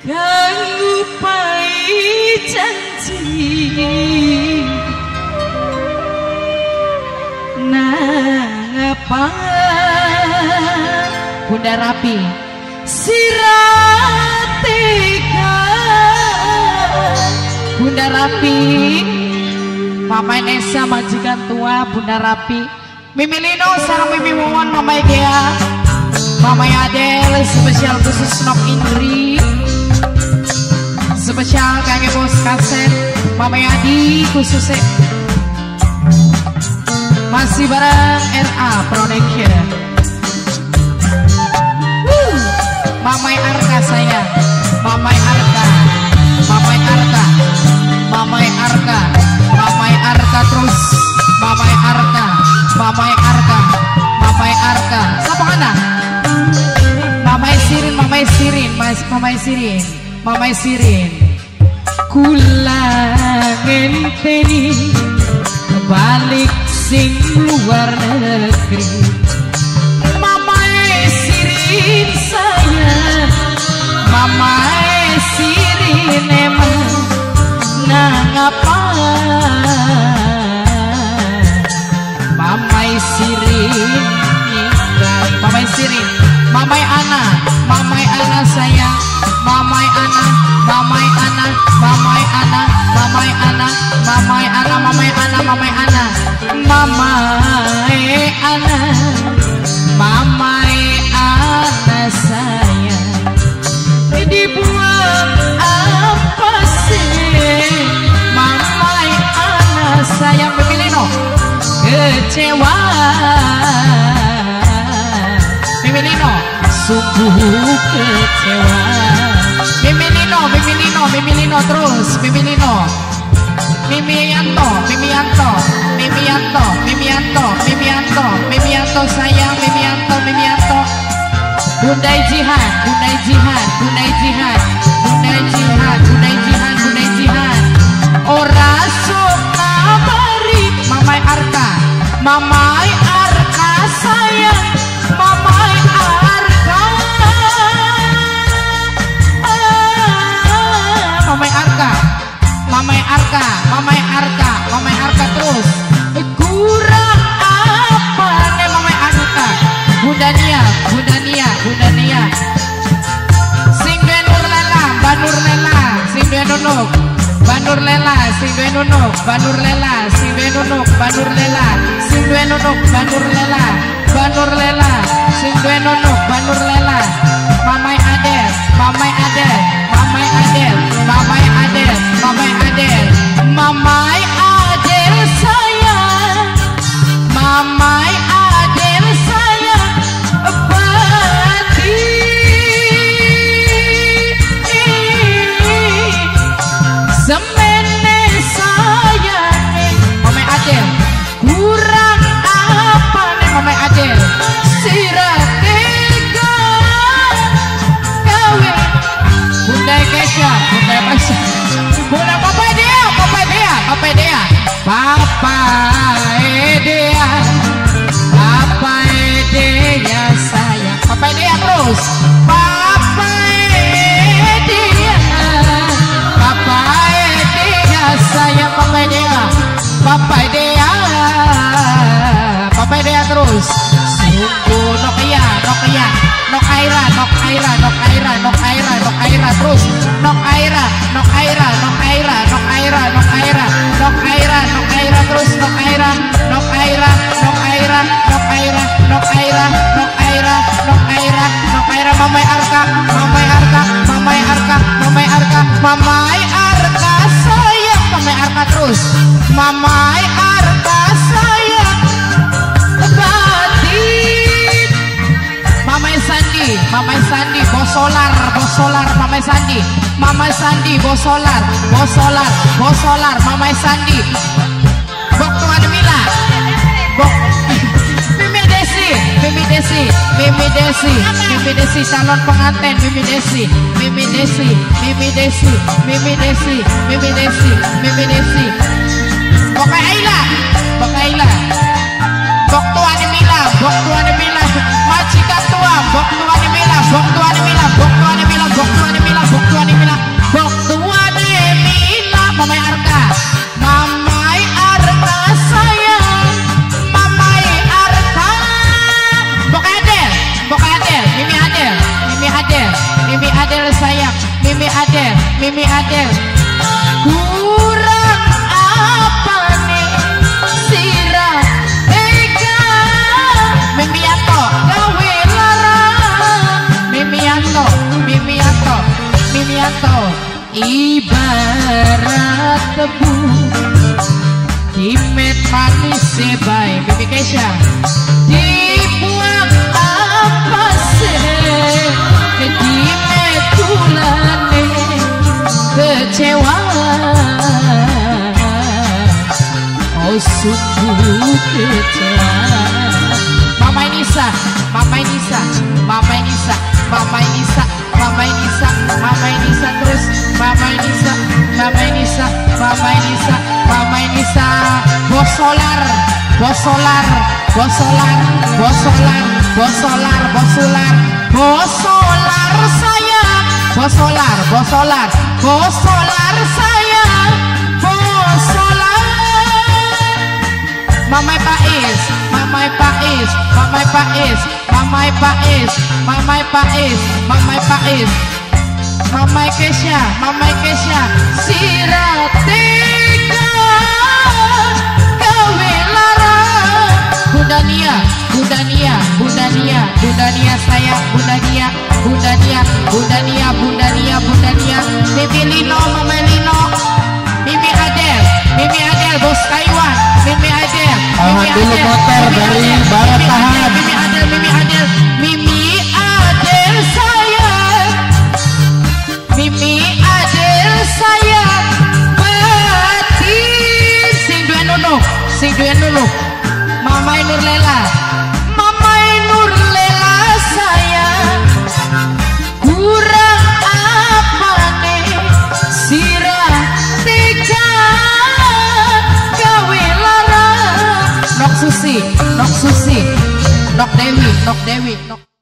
kang ngupai janji napa Bunda Rapi siratika Bunda Rapi Mama Nesa majikan tua Bunda Rapi Mimi Lino sarang Mimi Wawan Mama Gea Mama Adel spesial khusus Nok Indri spesial kangge bos kaset Mama Adi khususnya masih bareng RA Production Mamai Arka sayang Mamai Arka Mamai Arka Mamai Arka Mamai Arka terus Mamai Arka Mamai Arka Mamai Arka siapa mana Mamai Sirin Mamai Sirin Mamai Sirin Mamai Sirin kula ngenteni balik sing luar negeri Mamai Sirin sayang Mamai Sirin emang nangapa Mamai Sirin Mamai Sirin Mamai Ana Mamai Ana sayang Mamai Ana Mamai Ana Mamai Ana Mamai Ana Mamai Ana Mamai Ana Mamai Ana Mamai Ana Mamai Ana sayang dibuang apa sih Mamai Ana sayang Mimilino kecewa Mimilino sungguh kecewa Mimilino Mimilino Mimilino terus Mimilino Mimianto Mimianto Mimianto Mimianto Mimianto Mimianto sayang Mimianto Mimianto Bundai Jihan Bundai Jihan Bundai Jihan Bundai Jihan Bundai Jihan Bundai Jihan ora suka bari Mamai Arka Mamai Arka sayang Mamai Arka Mamai Arka Mamai Arka Mamai Arka Mamai Arka terus kurang apa nih Mamai Arka Bunda Nia Bunda Nia Bunda Nia sing dua nur lela Banur lela sing dua nunuk Banur lela sing dua nunuk Banur lela sing dua nunuk Banur lela sing dua nunuk Banur lela Banur lela sing dua nunuk Banur lela Mamai Adel Mamai Adel Mamai Adel Mamai Adel Mamai Adel Mamai Adel sayang Mamai Adel sayang Bati semene sayang Mamai Adel kurang apa nih Mamai Adel siratika gawe Bunda Kesha Bunda Pasha Bunda Papa Dea Papa Dea Papa Dea Papa Dea Papa Dea sayang Papa Dea terus Papa Dea Papa Dea sayang Papa Dea Papa Dea Papa Dea terus sungguh Nokia Nokia Nok Aira Nok Aira Nok Aira Nok Aira Nok Aira terus Nok Aira Nok Aira Nok Aira Nok Aira Nok Aira Nok Aira Nok Aira terus Nok Aira Nok Aira Nok Aira Nok Aira Nok Aira Nok Aira Nok Aira Nok Aira Mamai Arka Mamai Arka Mamai Arka Mamai Arka Mamai Arka sayang Mamai Arka terus Mamai Arka sayang batin Mamai Sandi Mamai Sandi Bosolar Bosolar Mamai Sandi Mamai Sandi Bosolar Bosolar Bosolar Mamai Sandi Bok Tuan Mila Bok Mimi Desi Mimi Desi Mimi Desi Mimi Desi calon pengantin Mimi Desi Mimi Desi Mimi Desi Mimi Desi Mimi Desi Mimi Desi Bok Aila Bok Aila Bok Tuan Mila Bok Tuan Mila majikan tua Bok Tuan Mila Bok Tuan Mila Bok Tuan Mila Bok Tuan Mila Bok Tuan Mila Mimi Adel. Kurang apa nih sirah tega Mimianto gawe larang Mimianto ibarat tebu Kimet manis sebay Bibi Kesha dibuang apa sih Kimet tulane kecewa Oh sungguh kecewa Mama Nisa terus Mama Nisa bosolar sayang Mamai Kesha siratika gawe larang Bunda Nia sayang Bunda Nia Bibi Lino Mama Lino Mimi Adel Bos Taiwan Mimi Adel motor dari Barat Tahan Mimi Adel sayang batin sing duwe nuluh Mamai Nur Lela sayang kurang apa nih sirah tega gawe larang Nok Susi Nok Dewi